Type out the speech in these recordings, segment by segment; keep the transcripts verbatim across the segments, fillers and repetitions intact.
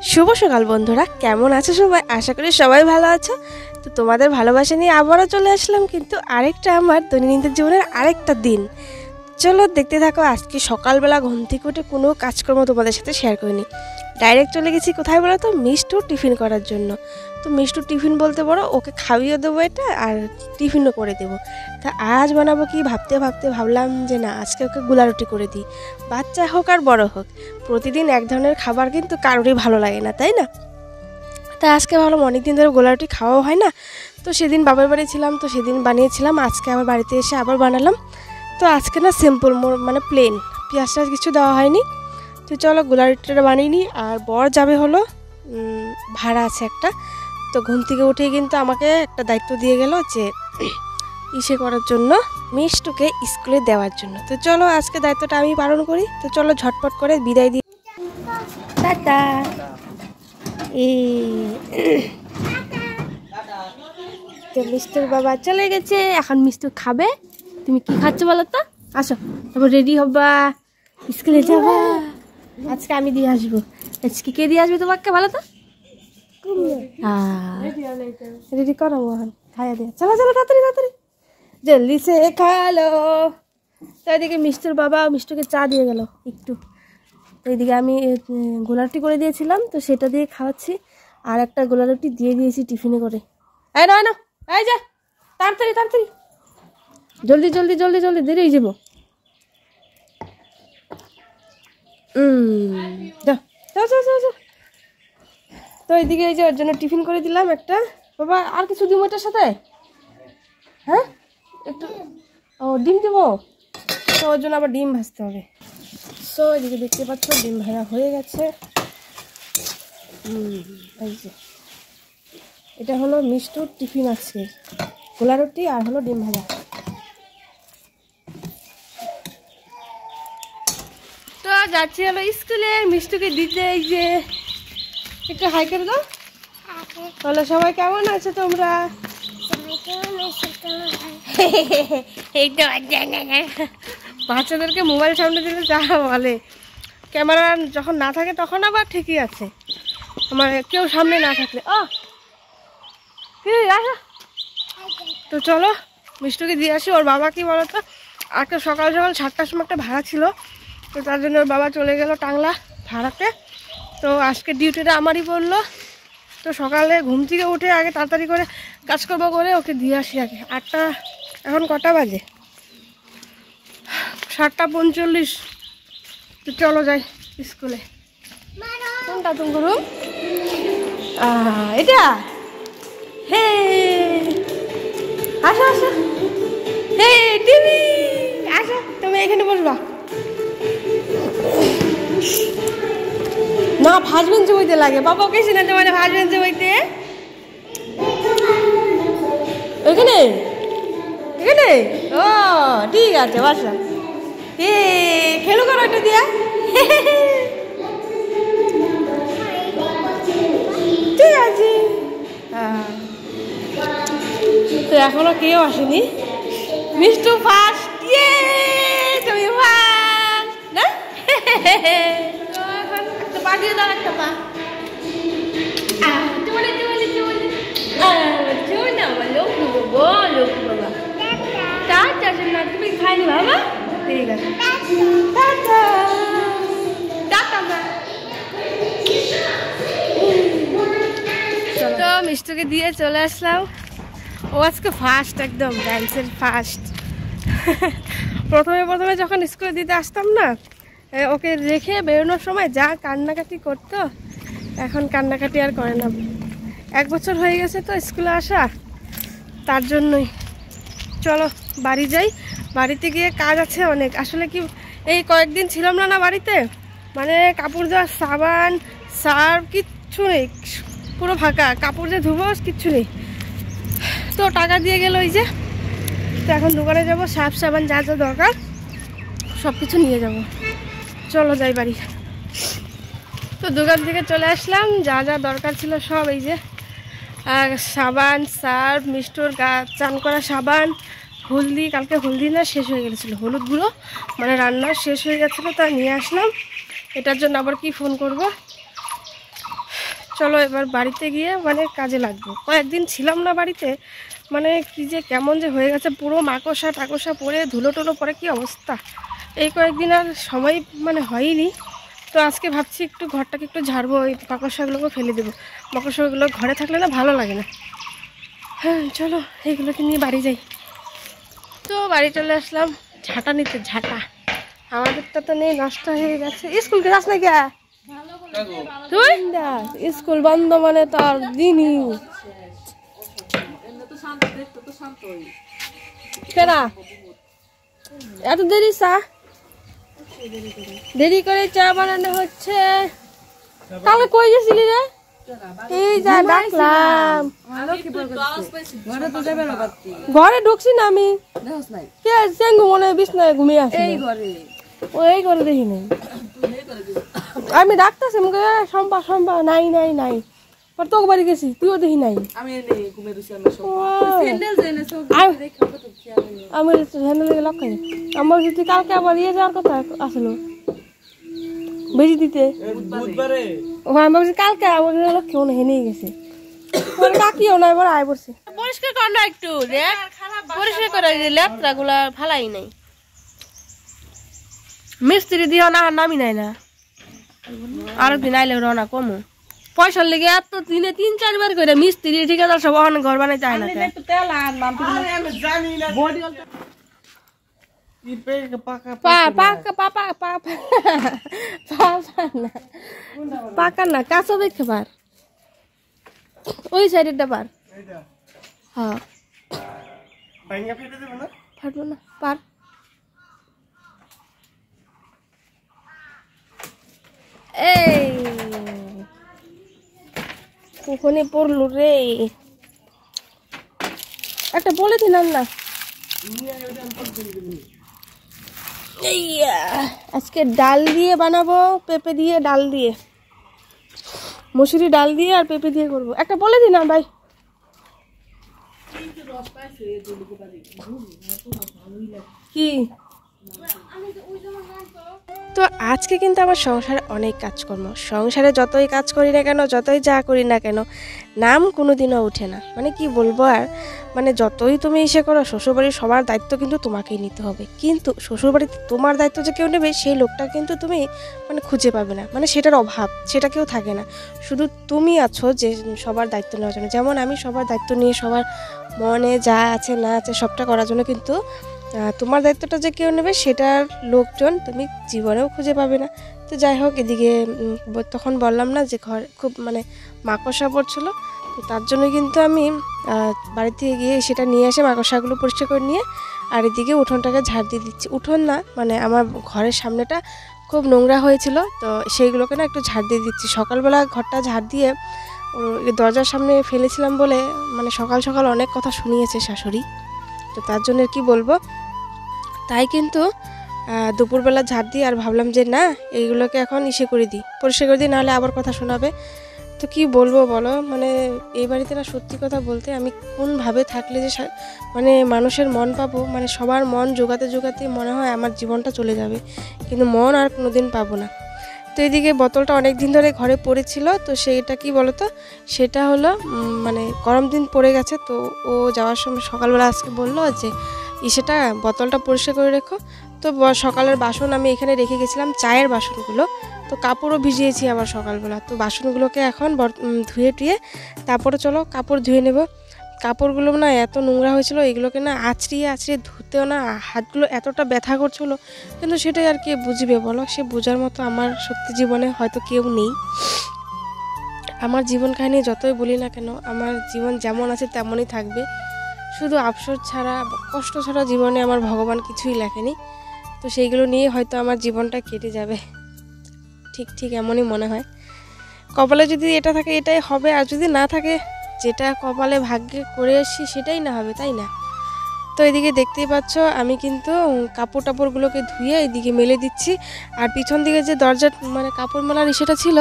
শুভ সকাল বন্ধুরা, কেমন আছো সবাই? আশা করি সবাই ভালো আছো। তো তোমাদের ভালোবাসা নিয়ে আবারও চলে আসলাম, কিন্তু আরেকটা আমার দৈনন্দিন জীবনের আরেকটা দিন। চলো দেখতে থাকো। আজকে সকালবেলা ঘুম থেকে উঠে কোনো কাজকর্ম তোমাদের সাথে শেয়ার করিনি, ডাইরেক্ট চলে গেছি কোথায় বলো তো, মিষ্টু টিফিন করার জন্য। তো মিষ্টু টিফিন বলতে পারো, ওকে খাইয়ে দেবো এটা, আর টিফিনও করে দেবো। তা আজ বানাবো কি ভাবতে ভাবতে ভাবলাম যে না, আজকে ওকে গুলা রুটি করে দিই। বাচ্চা হোক আর বড় হোক, প্রতিদিন এক ধরনের খাবার কিন্তু কারোরই ভালো লাগে না, তাই না? তা আজকে ভাবলাম অনেক দিন ধরে গোলা রুটি খাওয়াও হয় না, তো সেদিন বাবার বাড়ি ছিলাম, তো সেদিন বানিয়েছিলাম, আজকে আবার বাড়িতে এসে আবার বানালাম। তো আজকে না সিম্পল, মানে প্লেন, পেঁয়াজ টাজ কিছু দেওয়া হয়নি। তো চলো গোলা রুটিটা বানিয়ে নিই। আর বর যাবে হলো ভাড়া আছে একটা, তো ঘুম থেকে উঠেই কিন্তু আমাকে একটা দায়িত্ব দিয়ে গেল যে ইসে করার জন্য, মিষ্টুকে স্কুলে দেওয়ার জন্য। তো চলো আজকে দায়িত্বটা আমি পালন করি। তো চলো ঝটপট করে বিদায় দিই। টাটা। এই তো মিষ্টুর বাবা চলে গেছে, এখন মিষ্টু খাবে। তুমি কি খাচ্ছ বলো তো? আসো, তারপর রেডি হবা, স্কুলে যাবা। আজকে আমি দিয়ে আসবো। আজকে কে দিয়ে আসবে তোমাকে বলো তো? রেডি করো, এখন খাইয়া দিয়ে। চলো চলো তাড়াতাড়ি তাড়াতাড়ি, জলদি সে খালো। তো এদিকে মিষ্টুর বাবা মিষ্টুকে চা দিয়ে গেল একটু। তো এইদিকে আমি গোলা রুটি করে দিয়েছিলাম, তো সেটা দিয়ে খাওয়াচ্ছি। আর একটা গোলা রুটি দিয়ে দিয়েছি টিফিনে করে। এই না না, এই যা তাড়াতাড়ি তাড়াতাড়ি, জলদি জলদি জলদি জলদি, দেরি হয়ে যাবো। হুম যাও যাও যাও যাও যাও। তো এইদিকে এই যে ওর জন্য টিফিন করে দিলাম একটা। বাবা আর কিছু দিব এটার সাথে? হ্যাঁ একটু, ও ডিম দেবো, তো ওর জন্য আবার ডিম ভাজতে হবে। সো এদিকে দেখতে পাচ্ছ ডিম ভাজা হয়ে গেছে। হুম এই যে এটা হলো মিষ্টুর টিফিন, আছে গোলা রুটি আর হলো ডিম ভাজা। তো যাচ্ছি হলো স্কুলে মিষ্টুকে দিতে। এই যে একটু হাই করে দাও। বলো সবাই কেমন আছে তোমরা? বাচ্চাদেরকে মোবাইল সামনে দিলে যা বলে, ক্যামেরা যখন না থাকে তখন আবার ঠিকই আছে, মানে কেউ সামনে না থাকলে। ও তো চলো মিষ্টুকে দিয়ে আসি। ওর বাবা কি বলো তো, আজকে সকাল সকাল সাতটার সময় একটা ভাড়া ছিল, তো তার জন্য ওর বাবা চলে গেল টাংলা ভাড়াতে। তো আজকে ডিউটিটা আমারই পড়লো। তো সকালে ঘুম থেকে উঠে আগে তাড়াতাড়ি করে কাজকর্ম করে ওকে দিয়ে আসি আগে। আটটা, এখন কটা বাজে? সাতটা পঁয়তাল্লিশ। তো চলো যাই স্কুলে। কোনটা তুমি রুম? এটা হে, আসো আসো, হে টিভি আসো, তুমি এখানে বসবা না। ফার্স্ট বেঞ্চে বইতে লাগে, বাবা কেছি না তোমার ফার্স্ট বেঞ্চে বইতে। এখানে এখানে ও ঠিক আছে, বাসা এ খেলো করো একটা দিয়া। ঠিক আছে, তো এখনো কেউ আসেনি। মিষ্টু ফার্স্ট, ইয়ে তুমি ফার্স্ট না? তো এখন একটা পা দিয়ে দাও, একটা পা। তুমি খাইনি বাবা? ঠিক আছে, তো মিষ্টুকে দিয়ে চলে আসলাম। ও আজকে ফার্স্ট, একদম ডান্সের ফার্স্ট। প্রথমে প্রথমে যখন স্কুলে দিতে আসতাম না, ওকে রেখে বেরোনোর সময় যা কান্নাকাটি করতো, এখন কান্নাকাটি আর করে না। এক বছর হয়ে গেছে তো স্কুলে আসা, তার জন্যই। চলো বাড়ি যাই, বাড়িতে গিয়ে কাজ আছে অনেক। আসলে কি এই কয়েকদিন ছিলাম না না বাড়িতে, মানে কাপড় ধোয়া, সাবান, সার্ফ কিচ্ছু নেই, পুরো ফাঁকা। কাপড় যে ধুবো কিচ্ছু নেই। তো টাকা দিয়ে গেল ওই যে, তো এখন দোকানে যাব, সার্ফ সাবান যা যা দরকার সব কিছু নিয়ে যাব। চলো যাই বাড়ি। তো দোকান থেকে চলে আসলাম, যা যা দরকার ছিল সব, এই যে আর সাবান, সার্ফ, মিষ্টুর গা চান করা সাবান, হলদি, কালকে হলদি না শেষ হয়ে গেছিলো, হলুদ গুঁড়ো মানে রান্নার শেষ হয়ে গেছিলো, তা নিয়ে আসলাম। এটার জন্য আবার কি ফোন করব, চলো এবার বাড়িতে গিয়ে মানে কাজে লাগবো। কয়েকদিন ছিলাম না বাড়িতে, মানে কি যে কেমন যে হয়ে গেছে, পুরো মাকড়সা টাকসা পরে ধুলো টুলো পরে কি অবস্থা। এই কয়েকদিন আর সময় মানে হয়নি, তো আজকে ভাবছি একটু ঘরটাকে একটু ঝাড়বো, ওই মাকড়সাগুলোকে ফেলে দেবো। মাকড়সাগুলো ঘরে থাকলে না ভালো লাগে না। হ্যাঁ চলো এইগুলোকে নিয়ে বাড়ি যাই। তো বাড়ি চলে আসলাম ঝাঁটা নিতে। ঝাঁটা আমাদেরটা তো নেই, নষ্ট হয়ে গেছে। স্কুলকে যাস না কে তুই? স্কুল বন্ধ মানে তোর দিনই কেনা এত দেরি চা, দেরি করে চা বানানো হচ্ছে। তাহলে কই গেছিলি রে? এই যা ডাকলাম, ঘরে ঢুকছি না আমি, মনে হয় বিছনায় ঘুমিয়ে আসি। ওই ঘরে দেখি নাই, আমি ডাকতেছি মুখে সম্পা সম্পা, নাই নাই নাই। তোকে বাড়ি গেছি, তুইও দেখি নাই। আমি লক্ষ্য আমার যদি কালকে আবার ইয়ে যাওয়ার কথা আসলো বেশি দিতে, আমি ভাবছি কালকে আমার লক্ষ্য মনে হেনে গেছে। কাকিও না এবার আয় পড়ছে। পরিষ্কার কর না একটু, পরিষ্কার করে লেত্রা গুলা ফালাই নাই। মিস্ত্রি দিও না নামি নাই না, আরেকদিন আইলে রওনা কমো পয়সার লেগে এত দিনে তিন চারবার করে মিস্ত্রি ঠিকাদার সব ঘর বানাই যায় না। পাকা না কাঁচা দেখতে পার, ওই সাইডেরটা পার। হ্যাঁ ফাটবো না, পার। এই ওখানে পড়লো রে, একটা বলে দিলাম না। আজকে ডাল দিয়ে বানাবো, পেঁপে দিয়ে ডাল দিয়ে, মুসুরি ডাল দিয়ে আর পেঁপে দিয়ে করবো। একটা বলে দিন না ভাই। কি তো আজকে কিন্তু আমার সংসারে অনেক কাজকর্ম, সংসারে যতই কাজ করি না কেন, যতই যা করি না কেন, নাম কোনোদিনও ওঠে না। মানে কি বলবো আর, মানে যতই তুমি এসে করো, শ্বশুরবাড়ির সবার দায়িত্ব কিন্তু তোমাকেই নিতে হবে। কিন্তু শ্বশুরবাড়িতে তোমার দায়িত্ব যে কেউ নেবে, সেই লোকটা কিন্তু তুমি মানে খুঁজে পাবে না। মানে সেটার অভাব, সেটা কেউ থাকে না। শুধু তুমি আছো যে সবার দায়িত্ব নেওয়ার জন্য। যেমন আমি সবার দায়িত্ব নিয়ে সবার মনে যা আছে না আছে সবটা করার জন্য, কিন্তু তোমার দায়িত্বটা যে কেউ নেবে সেটার লোকজন তুমি জীবনেও খুঁজে পাবে না। তো যাই হোক, এদিকে তখন বললাম না যে ঘর খুব মানে মাকড়সা পড়ছিল, তো তার জন্য কিন্তু আমি বাড়ি থেকে গিয়ে সেটা নিয়ে এসে মাকড়সাগুলো পরিষ্কার করে নিয়ে আর এদিকে উঠোনটাকে ঝাড় দিয়ে দিচ্ছি। উঠোন না মানে আমার ঘরের সামনেটা খুব নোংরা হয়েছিল, তো সেইগুলোকে না একটু ঝাড় দিয়ে দিচ্ছি। সকালবেলা ঘরটা ঝাড় দিয়ে দরজার সামনে ফেলেছিলাম বলে মানে সকাল সকাল অনেক কথা শুনিয়েছে শাশুড়ি, তো তার জন্য কি বলবো। তাই কিন্তু দুপুরবেলা ঝাড় দিই আর ভাবলাম যে না, এইগুলোকে এখন ইসে করে দিই, পরিষ্কার করে দিই, নাহলে আবার কথা শোনাবে। তো কি বলবো বলো, মানে এই বাড়িতে না সত্যি কথা বলতে আমি কোনভাবে থাকলে যে মানে মানুষের মন পাবো, মানে সবার মন জোগাতে জোগাতে মনে হয় আমার জীবনটা চলে যাবে, কিন্তু মন আর কোনোদিন পাবো না। তো এদিকে বোতলটা অনেক দিন ধরে ঘরে পড়েছিল, তো সেইটা কি বলতো, সেটা হলো মানে গরম দিন পড়ে গেছে। তো ও যাওয়ার সময় সকালবেলা আজকে বললো যে ইসেটা বোতলটা পরিষ্কার করে রেখো। তো সকালের বাসন আমি এখানে রেখে গেছিলাম, চায়ের বাসনগুলো, তো কাপড়ও ভিজিয়েছি আবার সকালবেলা। তো বাসনগুলোকে এখন ধুয়ে টুয়ে তারপরে চলো কাপড় ধুয়ে নেব। কাপড়গুলো না এত নোংরা হয়েছিল, এগুলোকে না আছড়িয়ে আছড়িয়ে ধুতেও না হাতগুলো এতটা ব্যথা করছিলো, কিন্তু সেটাই আর কে বুঝবে বলো। সে বোঝার মতো আমার সত্যি জীবনে হয়তো কেউ নেই। আমার জীবন কাহিনী যতই বলি না কেন, আমার জীবন যেমন আছে তেমনই থাকবে, শুধু আফসোস ছাড়া কষ্ট ছাড়া জীবনে আমার ভগবান কিছুই লেখেনি। তো সেইগুলো নিয়ে হয়তো আমার জীবনটা কেটে যাবে, ঠিক ঠিক এমনই মনে হয়। কপালে যদি এটা থাকে এটাই হবে, আর যদি না থাকে যেটা কপালে ভাগ্যে করে আসছি সেটাই না হবে, তাই না? তো এদিকে দেখতেই পাচ্ছ আমি কিন্তু কাপড় টাপড়গুলোকে ধুয়ে এদিকে মেলে দিচ্ছি। আর পিছন দিকে যে দরজা মানে কাপড় মেলার সেটা ছিল,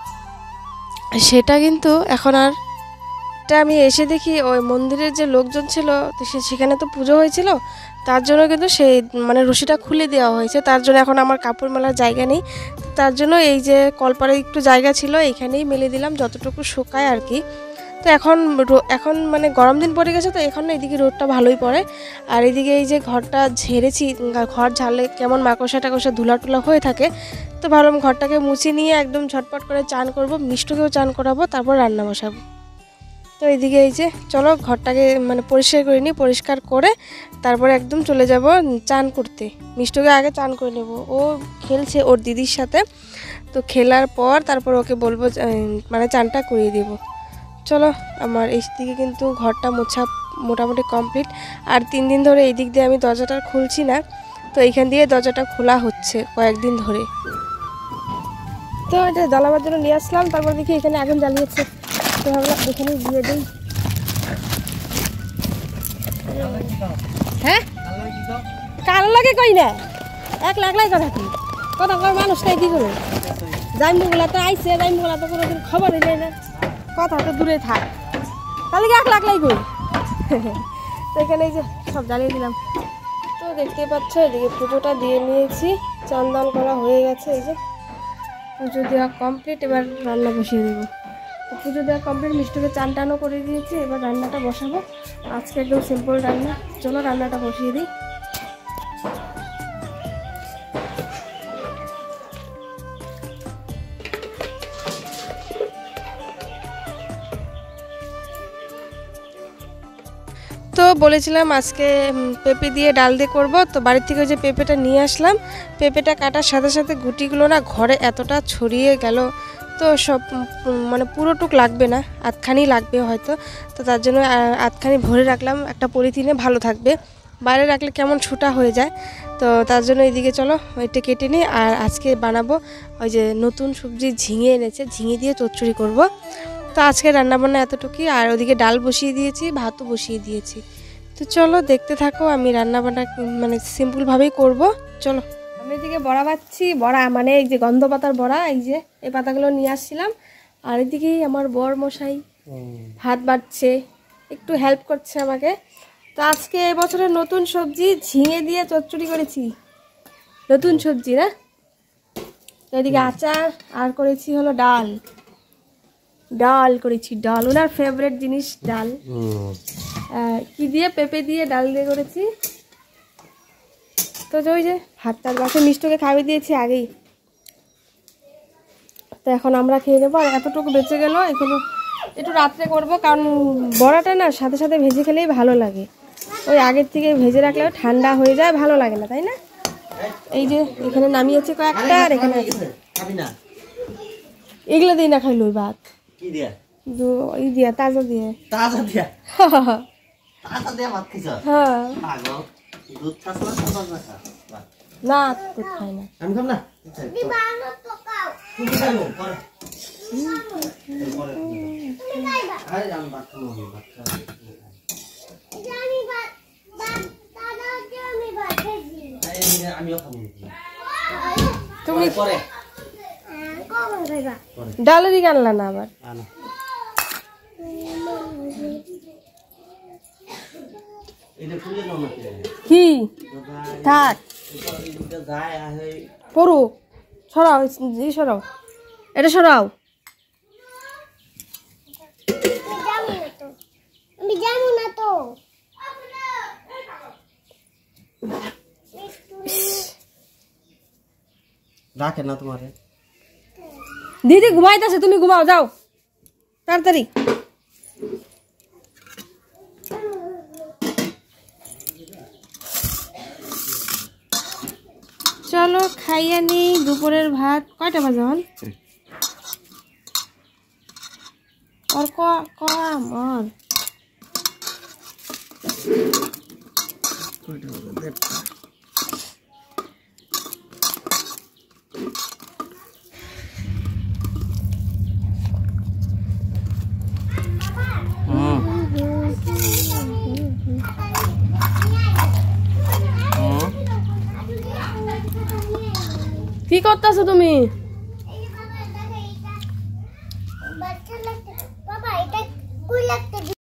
সেটা কিন্তু এখন আর, এটা আমি এসে দেখি ওই মন্দিরের যে লোকজন ছিল, তো সেখানে তো পুজো হয়েছিল, তার জন্য কিন্তু সেই মানে রশিটা খুলে দেওয়া হয়েছে, তার জন্য এখন আমার কাপড় মেলার জায়গা নেই। তার জন্য এই যে কলপারে একটু জায়গা ছিল এইখানেই মেলে দিলাম যতটুকু শুকায় আর কি। তো এখন এখন মানে গরম দিন পড়ে গেছে, তো এখন এদিকে রোদটা ভালোই পড়ে। আর এদিকে এই যে ঘরটা ঝেড়েছি, ঘর ঝাড়লে কেমন মাকড়সা টাকড়সা ধুলা টুলা হয়ে থাকে, তো ভাবলাম ঘরটাকে মুছে নিয়ে একদম ঝটপট করে চান করব, মিষ্টুকেও চান করাবো, তারপর রান্না বসাবো। তো এইদিকে এই যে চলো ঘরটাকে মানে পরিষ্কার করে নিই, পরিষ্কার করে তারপরে একদম চলে যাব চান করতে। মিষ্টুকে আগে চান করে নেব, ও খেলছে ওর দিদির সাথে, তো খেলার পর তারপর ওকে বলবো মানে চানটা করিয়ে দেব। চলো, আমার এই দিকে কিন্তু ঘরটা মোছা মোটামুটি কমপ্লিট। আর তিন দিন ধরে এই দিক দিয়ে আমি দরজাটা খুলছি না, তো এইখান দিয়ে দরজাটা খোলা হচ্ছে কয়েকদিন ধরে। তো এটা জ্বালাবার জন্য নিয়ে আসলাম, তারপর দেখি এখানে আগুন জ্বালিয়েছে, তো ভাবলাম এখানে দিয়ে দিই। হ্যাঁ কালো লাগে কই না, এক লাখ লাই কথা কি কথা কর মানুষটাই কি করে জাইমুগুলা তো আইসে, জাইমুগুলা তো কোনোদিন খবরই নেই না, কথা তো দূরে থাক, তাহলে কি এক লাখ লাই কই। তো এখানে এই যে সব জ্বালিয়ে দিলাম। তো দেখতে পাচ্ছ এদিকে পুজোটা দিয়ে নিয়েছি, চান করা হয়ে গেছে, এই যে পুজো দেওয়া কমপ্লিট। এবার রান্না বসিয়ে দেবো। পুজো দেওয়া কমপ্লিট, মিষ্টুকে চান টানও করে দিয়েছি, এবার রান্নাটা বসাবো। আজকে একদম সিম্পল রান্না, চলো রান্নাটা বসিয়ে দিই। তো বলেছিলাম আজকে পেঁপে দিয়ে ডাল দিয়ে করবো, তো বাড়ির থেকে যে পেঁপেটা নিয়ে আসলাম, পেঁপেটা কাটার সাথে সাথে গুটিগুলো না ঘরে এতটা ছড়িয়ে গেল, তো সব মানে পুরোটুক লাগবে না, আধখানি লাগবে হয়তো, তো তার জন্য আধখানি ভরে রাখলাম একটা পলিথিনে, ভালো থাকবে, বাইরে রাখলে কেমন ছুটা হয়ে যায়। তো তার জন্য এইদিকে চলো এটা কেটে নিই। আর আজকে বানাবো ওই যে নতুন সবজি ঝিঙে এনেছে, ঝিঙে দিয়ে চচ্চড়ি করব। তো আজকে রান্নাবান্না এতটুকুই, আর ওদিকে ডাল বসিয়ে দিয়েছি, ভাতও বসিয়ে দিয়েছি। তো চলো দেখতে থাকো, আমি রান্নাবান্না মানে সিম্পলভাবেই করব। চলো, আমি এদিকে বড়া বাচ্ছি, বড়া মানে এই যে গন্ধ পাতার বড়া, এই যে এই পাতাগুলো নিয়ে আসছিলাম। আর এদিকেই আমার বর মশাই ভাত বাড়ছে, একটু হেল্প করছে আমাকে। তো আজকে এবছরের নতুন সবজি ঝিঙে দিয়ে চচ্চড়ি করেছি, নতুন সবজি না। এদিকে আচার, আর করেছি হলো ডাল, ডাল করেছি ডাল, ওনার ফেভারিট জিনিস ডাল। কি দিয়ে, পেঁপে দিয়ে ডাল দিয়ে করেছি। তো ওই যে ভাত টাল বাসে মিষ্টুকে খাইয়ে দিয়েছি আগেই, তো এখন আমরা খেয়ে নেবো। আর এতটুকু বেঁচে গেল, এগুলো একটু রাত্রে করব, কারণ বড়াটা না সাথে সাথে ভেজে খেলেই ভালো লাগে, ওই আগের থেকে ভেজে রাখলেও ঠান্ডা হয়ে যায়, ভালো লাগে না, তাই না। এই যে এখানে নামিয়েছে কয়েকটা, আর এখানে এগুলো দিয়ে না খাইলো ভাত, ই দিয়া তাজা দিয়ে, তাজা দিয়া তাজা দিয়া ভাত খাইছ? হ্যাঁ, দুধ খাস না? না, দুধ খাই না আমি, খাম না। দিবানো তো খাও, তুমি খাও করে তুমি খাইবা, আরে আমি ভাত খাবো, ভাত খাবো জানি, ভাত ভাত দাদা কে আমি ভাত খাইছি, এই আমিও খাবো। তুমি পরে কখন খাইবা? ডালেরই গানলা না আবার আনা কি থাক পড়ু, সরাও ই সরাও, এটা সরাও। আমি জানি না তো, রাখে না তোমারে, দিদি ঘুমাইতেছে, তুমি ঘুমাও, যাও তাড়াতাড়ি। চলো খাইয়া নি দুপুরের ভাত। কয়টা বাজে হল? আর কম আর কি করতেছো তুমি?